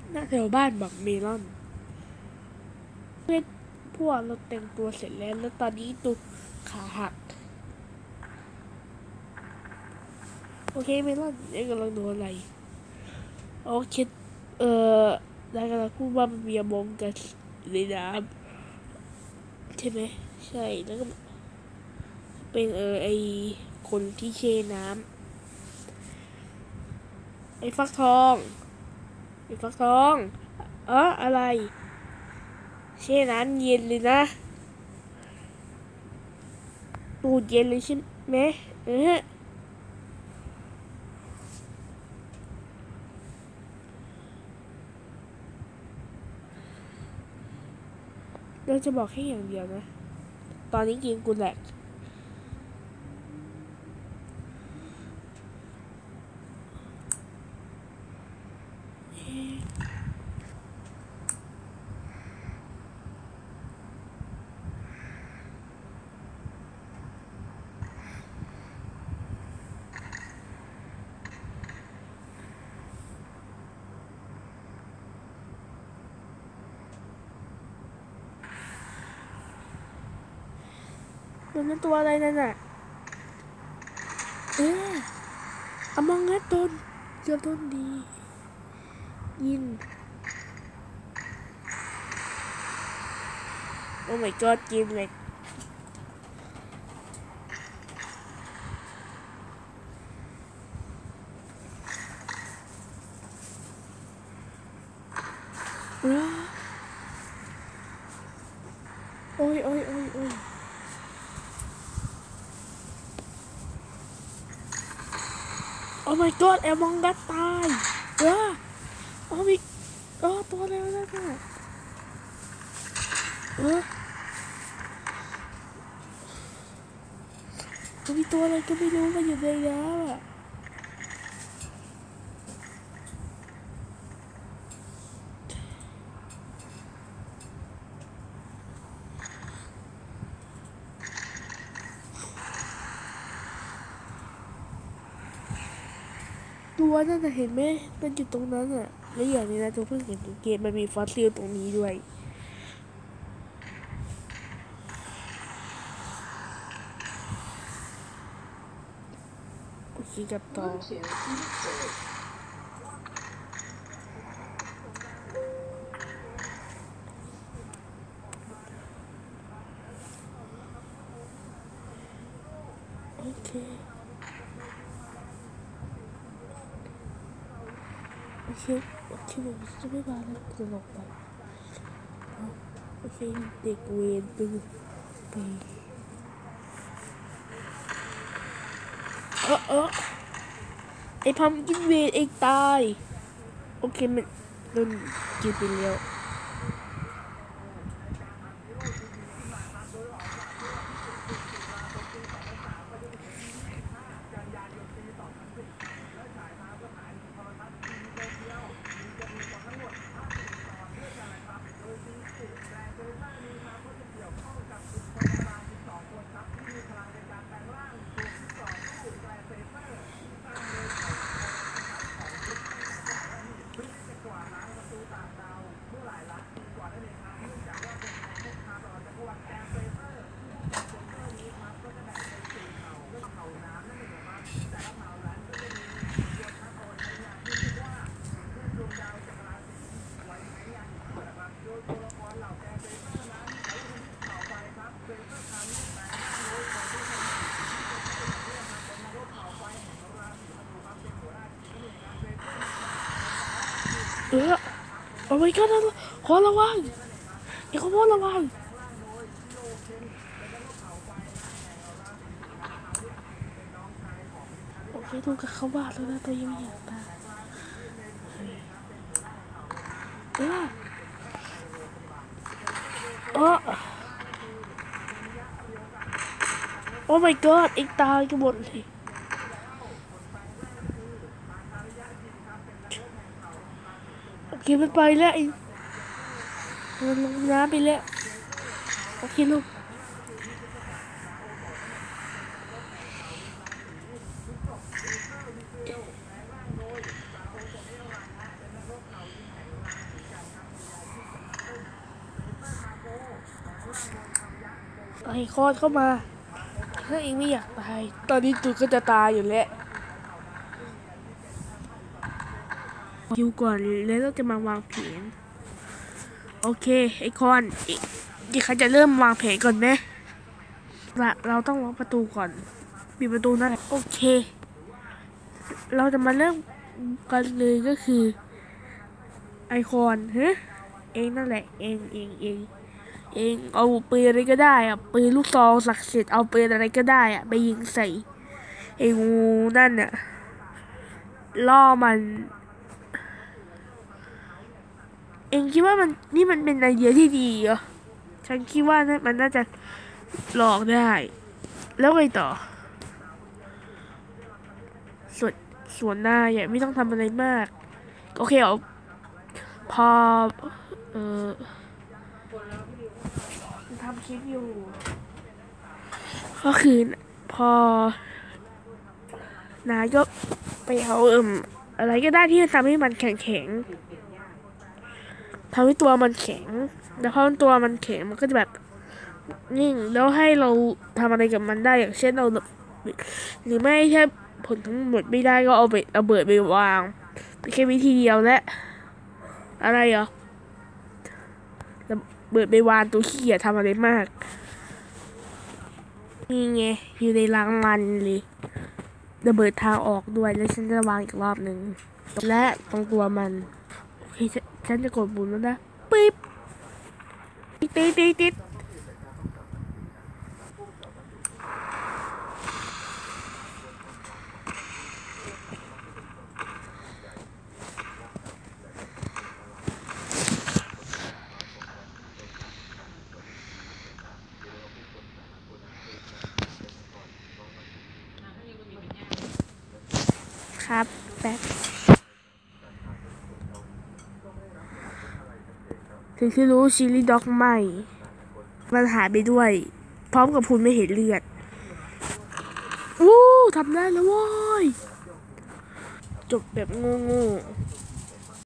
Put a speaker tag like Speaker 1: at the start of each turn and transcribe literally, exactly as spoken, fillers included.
Speaker 1: หน้าแถวบ้านบักเมลอนเพื่อนพวกเราแต่งตัวเสร็จแล้วแล้วตอนนี้ตุกขาหักโอเคเมลอนยังกำลังโดนอะไรโอเคเออแล้วกำลังพูดว่ามันมีมงกันในน้ำใช่ไหมใช่แล้วก็เป็นเออไอคนที่เชน้ำไอฟักทองไอฟักทองเอออะไรเช่น้ำเย็นเลยนะตูดเย็นเลยใช่ไหมเออเราจะบอกแค่อย่างเดียวนะตอนนี้กินกูแหลกมันเป็นตัวอะไรนั่นน่ะเอออมองงัดต้นเกือบต้นดียินโอ้ my god กินเลยโอ้ยโอ้ยโอ้ยโอ้ยโอ้ my god แอมองกัดตายเออโอ้มีเออตัวอะไรวะนั่นน่ะเออมันมีตัวอะไรก็ไม่รู้มันอยู่ในน้ำอ่ะตัวนั่นน่ะเห็นไหมมันอยู่ตรงนั้นอ่ะแล้วอย่างนี้นะตัวเพิ่งเห็นเกมมันมีฟอสซิลตรงนี้ด้วยโอเคกับต่อโอเคโอเคโอเคผมจะไม่มาแล้วจะลงไปโอเคเด็กเวรตื่นไปเออเออไอพัมกินเวรเองตายโอเคมันโดนกินไปแล้วเออโอ้ยก็นั่นขอระวังไอ้ขโมยระวังโอเคดูกับเขาบ้าแล้วนะตัวยังไม่อยากตายเออเออโอ้ my god เอ็งตายกันหมดเลยโอเคมันไปแล้วเองมันลงน้ำไปแล้วโอเคลูกไอคอนเข้ามาถ้าเองไม่อยากตายตอนนี้ตูก็จะตายอยู่แล้วคิวก่อนแล้วเราจะมาวางแผนโอเคไอคอนอีกใครจะเริ่มวางแผนก่อนไหมละเราต้องล็อกประตูก่อนปิดประตูนั่นแหละโอเคเราจะมาเริ่มกันเลยก็คือไอคอนเฮ้เองนั่นแหละเองเองเองเองเอาปืนอะไรก็ได้อะปืนลูกซองศักดิ์สิทธิ์เอาปืนอะไรก็ได้อะไปยิงใส่ไองูนั่นน่ะล่อมันเองคิดว่ามันนี่มันเป็นไอเดียที่ดีเหรอฉันคิดว่ามันน่าจะหลอกได้แล้วไงต่อส่วนส่วนหน้าอย่าไม่ต้องทำอะไรมากโอเคเอาพอเออทำคลิปอยู่ก็คือพอนายก็ไปเอาเอิมอะไรก็ได้ที่ทำให้มันแข็งแข็งทำให้ตัวมันแข็งแล้วพอตัวมันแข็งมันก็จะแบบนิ่งแล้วให้เราทำอะไรกับมันได้อย่างเช่นเราหรือไม่ใช่ผลทั้งหมดไม่ได้ก็เอาไปเอาเบิดไปวางเป็นแค่วิธีเดียวและอะไรเหรอเบิดไปวางตัวขี้ทำอะไรมากนี่ไงอยู่ในรังมันเลยระเบิดทางออกด้วยแล้วฉันจะวางอีกรอบหนึ่งและตรงตัวมันโอเคฉันจะกดปุ่มแล้วนะปิ๊บติดติดติดติดครับแป๊บถึงที่รู้ชิลลี่ด็อกใหม่มันหายไปด้วยพร้อมกับพูนไม่เห็นเลือดอู้ทำได้แล้วว้ยจบแบบโง่ๆ